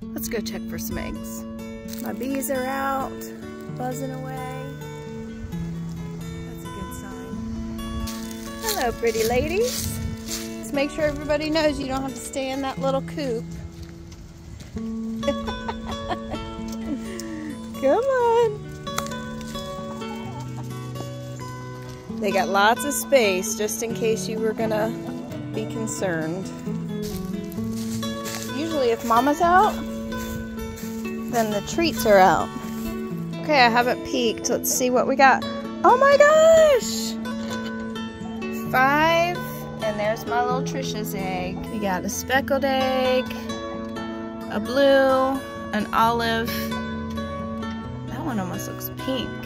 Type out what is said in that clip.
Let's go check for some eggs. My bees are out, buzzing away. That's a good sign. Hello, pretty ladies. Let's make sure everybody knows you don't have to stay in that little coop. Come on. They got lots of space just in case you were gonna be concerned. Usually if Mama's out, then the treats are out. Okay, I haven't peeked. Let's see what we got. Oh my gosh! 5, and there's my little Trisha's egg. We got a speckled egg, a blue, an olive. That one almost looks pink.